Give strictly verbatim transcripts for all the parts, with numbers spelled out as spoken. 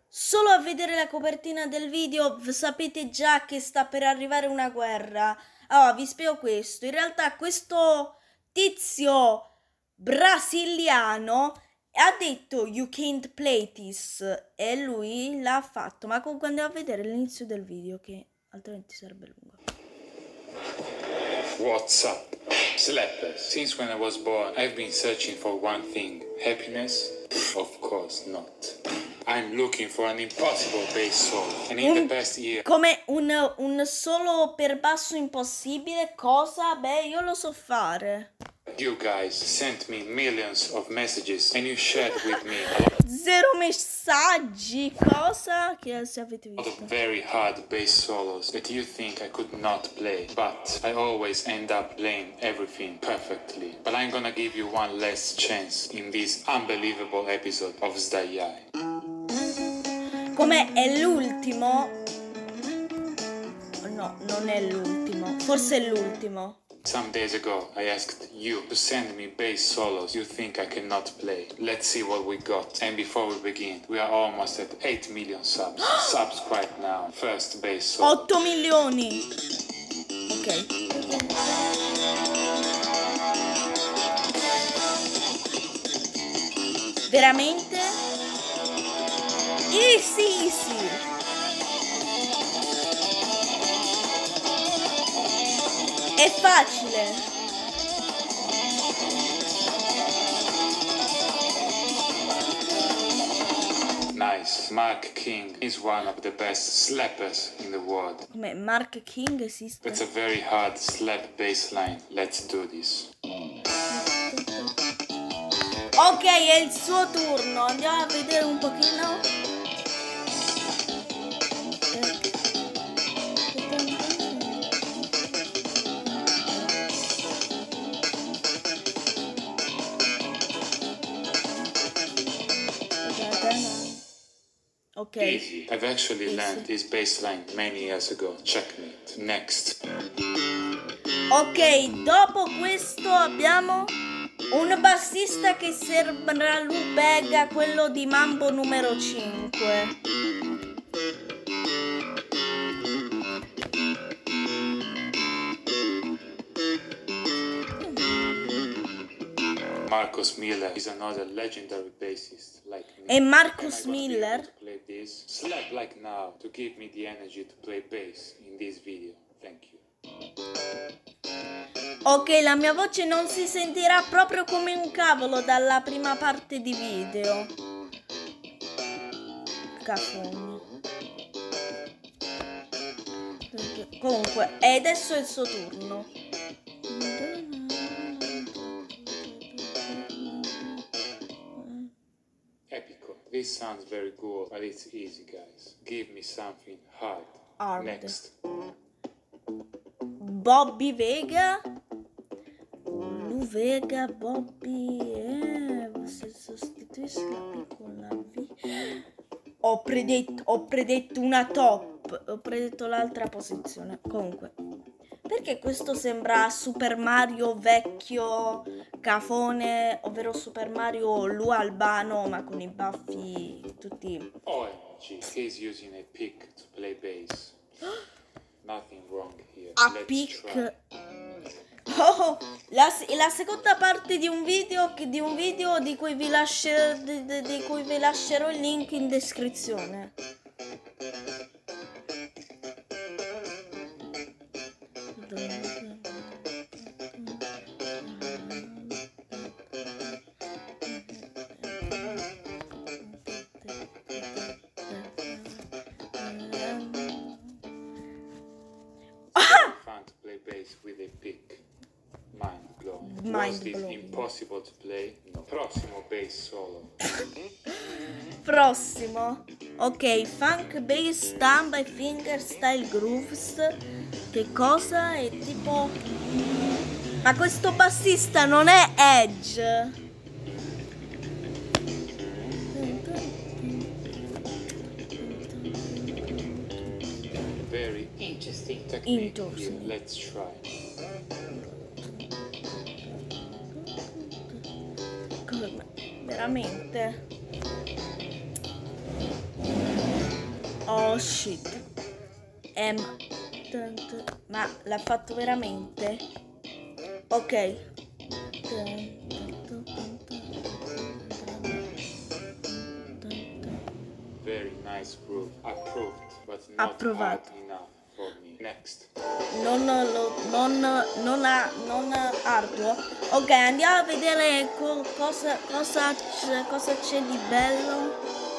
solo a vedere la copertina del video sapete già che sta per arrivare una guerra. Allora, vi spiego questo. In realtà questo tizio brasiliano ha detto you can't play this e lui l'ha fatto. Ma comunque andiamo a vedere l'inizio del video, che altrimenti sarebbe lungo. What's up? Slappers. Since when I was born, I've been searching for one thing. Happiness? Of course not. I'm looking for an impossible bass solo. And in Un, the past year... Come un, un solo per basso impossibile? Cosa? Beh, io lo so fare. You guys sent me millions of messages and you shared with me a lot Zero messaggi. Cosa? Che se avete visto? of very hard bass solos that you think I could not play. But I always end up playing everything perfectly. But I'm gonna give you one last chance in this unbelievable episode of Zdajai. Come è l'ultimo? No, non è l'ultimo. Forse è l'ultimo. Some days ago, I asked you to send me bass solos you think I cannot play. Let's see what we got. And before we begin, we are almost at eight million subs. Subscribe now. First bass solo. otto milioni. Ok. Veramente? Easy, easy. È facile. Nice. Mark King is one of the best slappers in the world. Come Mark King esiste? It's a very hard slap bass line. Let's do this. Ok, è il suo turno. Andiamo a vedere un pochino. Ok. Easy. I've actually Easy. learned this bass line many years ago. Checkmate. Next. Ok, dopo questo abbiamo un bassista che sembra Lou Bega, quello di Mambo numero cinque. Marcus Miller is another legendary bassist like me. E Marcus Am I gonna be Miller? able to play this? Slap like now to give me the energy to play bass in this video. Thank you. Ok, la mia voce non si sentirà proprio come un cavolo dalla prima parte di video. Cafoni. Comunque, e adesso è il suo turno. Epico. This sounds very cool, but it's easy, guys. Give me something hard. Hard. Next. Bobby Vega. Lu Vega, Bobby. Eh, se sostituisci la P con la V. Ho predetto, ho predetto una top. Ho predetto l'altra posizione. Comunque. Perché questo sembra Super Mario vecchio cafone, ovvero Super Mario Lu Albano, ma con i baffi tutti. O M G, he's using a pick to play bass. Nothing wrong here. A Let's pic. try. Oh, la, la seconda parte di un video che- di un video di cui vi lascerò di, di- di cui vi lascerò il link in descrizione. Fun to play bass with a pick. Mind blowing. Mind Was this blowing. impossible to play? No. Prossimo bass solo. Prossimo. Ok, funk bass thumb e fingerstyle grooves. Che cosa? È tipo. Ma questo bassista non è Edge. Very interesting technique here. Interesting. Let's try. Come- Veramente. Oh shit. Ehm, ma l'ha fatto veramente? Ok. Very nice groove. Approved, but not hard Approvato. enough for me. Next. Non lo non non ha non arduo. Ok, andiamo a vedere co cosa cosa c'è, cosa c'è di bello.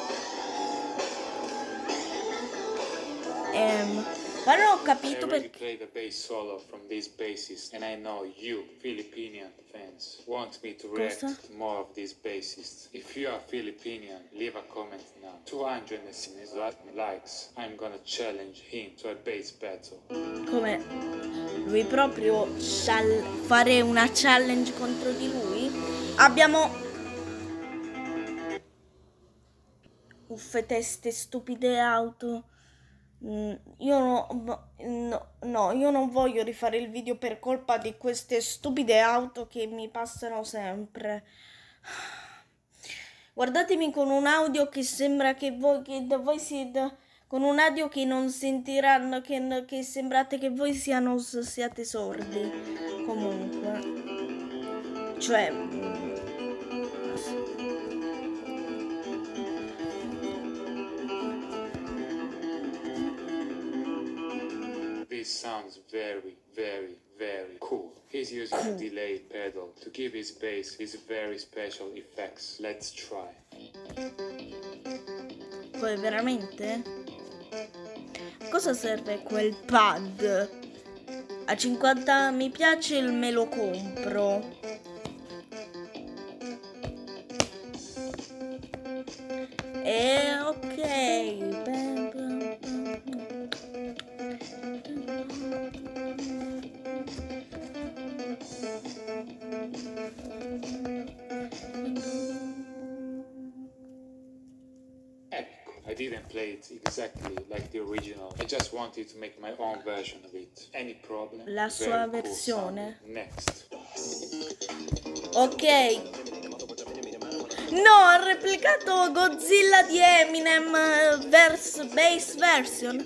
Ehm, ma non ho capito I already perché. played a bass solo from this bassist, and I know you, Filipinian fans, want me to react Cosa? to more of these bassists. If you are Filipinian, leave a comment now. two hundred likes. I'm gonna challenge him to a bass battle. Come lui proprio fare una challenge contro di lui? Abbiamo uffe teste stupide auto. Mm, io no, no, no, io non voglio rifare il video per colpa di queste stupide auto che mi passano sempre. Guardatemi con un audio che sembra che voi, che da voi siete, con un audio che non sentiranno, che, che sembrate che voi siano, siate sordi. Comunque, cioè, This sounds very, very, very cool. He's using a delay pedal to give his bass his very special effects. Let's try. poi veramente? Cosa serve quel pad? A cinquanta mi piace me lo compro. E ok. I didn't play it exactly like the original. I just wanted to make my own version of it. Any problem? La sua Very versione. Cool. Next. Ok. No, ha replicato Godzilla di Eminem verse bass version.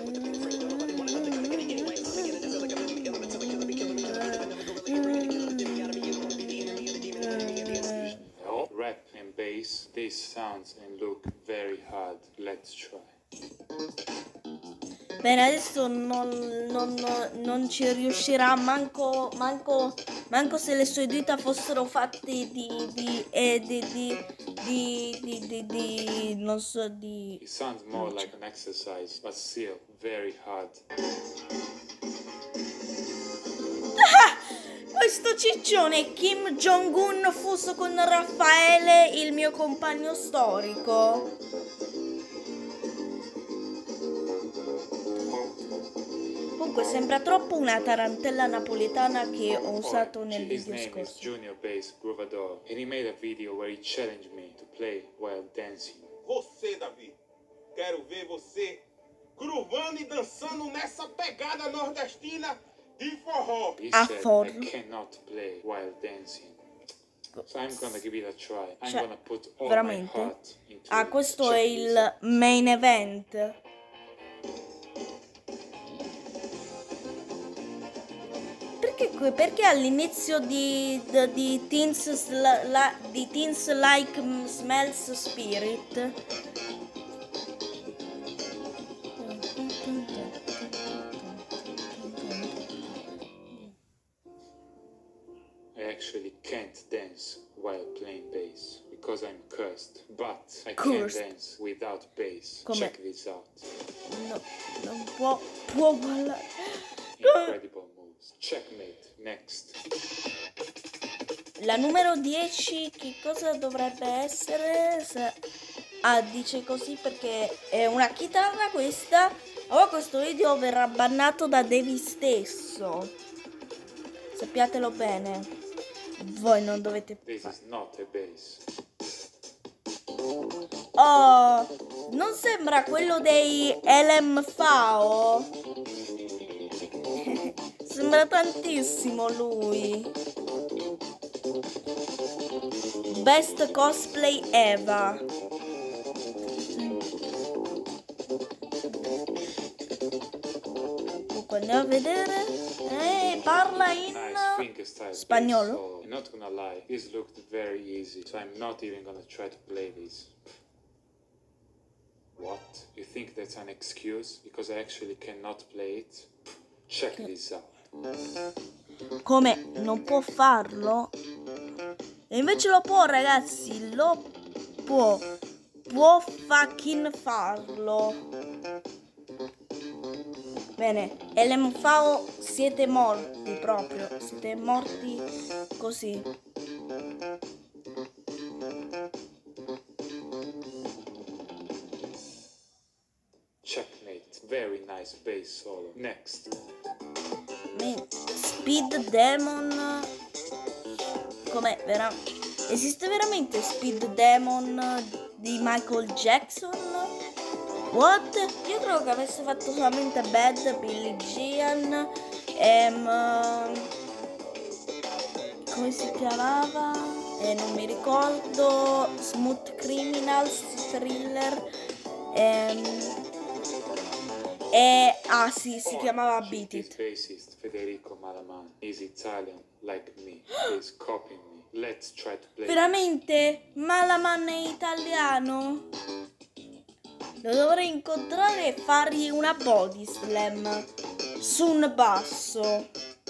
Oh, rap and bass. This sounds and look very hard. Let's try. Bene, adesso non, non, non ci riuscirà manco, manco, manco se le sue dita fossero fatte di, di, eh, di, di, di, di, di, di, non so, di... It sounds more like an exercise, but still very hard. Questo ciccione Kim Jong-un fuso con Raffaele, il mio compagno storico. Comunque sembra troppo una tarantella napoletana che ho usato nel video scorso. His name is Junior Bass Groovador, and he made a video where he challenged me to play while dancing. Você, Davi, quero ver você groovando e dançando nessa pegada nordestina de forró. He A said forró. I cannot play while dancing. So I'm gonna give it a try. I'm Cioè, gonna put all veramente? my heart into Ah, it. questo Check è this il out. main event. Perché, perché all'inizio di, di, di, Teens, la, la, di Teens Like Smells Spirit I actually can't dance while playing bass because I'm cursed. But I Cursed. can dance without bass. Come? Check this out. no, non può, può ballare. Incredible moves. Checkmate. Next. La numero dieci che cosa dovrebbe essere? Se... Ah, dice così perché è una chitarra questa. Oh, questo video verrà bannato da Devi stesso. Sappiatelo bene. Voi non dovete This fare. is not a bass. Oh, non sembra quello dei L M F A O? Sembra tantissimo lui. Best cosplay ever. Comunque andiamo a vedere. Eh, parla in Nice fingerstyle spagnolo. bass solo. I'm not gonna lie, this looked very easy, so I'm not even gonna try to play this. What? You think that's an excuse? Because I actually cannot play it? Check this out. Come non può farlo? E invece lo può, ragazzi, lo può. Può fucking farlo. Bene, L M V siete morti proprio. Siete morti così. Checkmate. Very nice bass solo. Next. Speed Demon. Com'è? Vera... Esiste veramente Speed Demon di Michael Jackson? What? Io credo che avesse fatto solamente Bad, Billie Jean, ehm, come si chiamava? Eh, non mi ricordo. Smooth Criminals, Thriller. Ehm, e ah sì, si chiamava Beat It. Bassist Federico Malaman is Italian like me. He's copying me. Let's try to play. Veramente? Malaman è italiano? Lo dovrei incontrare e fargli una body slam su un basso.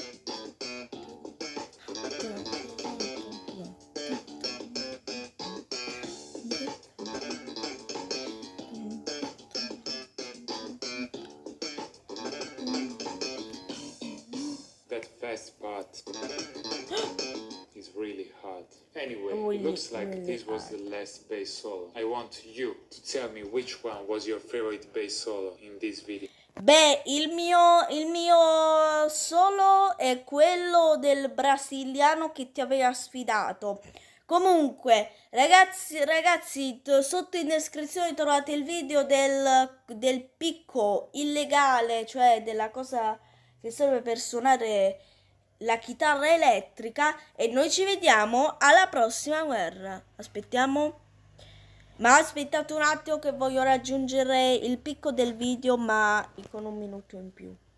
That fast part is really hard. Anyway, Really, it looks like really this was hard. the last bass solo. I want you to tell me which one was your favorite bass solo in this video. Beh, il mio, il mio solo è quello del brasiliano che ti aveva sfidato. Comunque, ragazzi, ragazzi, t- sotto in descrizione trovate il video del, del picco illegale, cioè della cosa che serve per suonare la chitarra elettrica, e noi ci vediamo alla prossima guerra. Aspettiamo. Ma aspettate un attimo che voglio raggiungere il picco del video, ma con un minuto in più.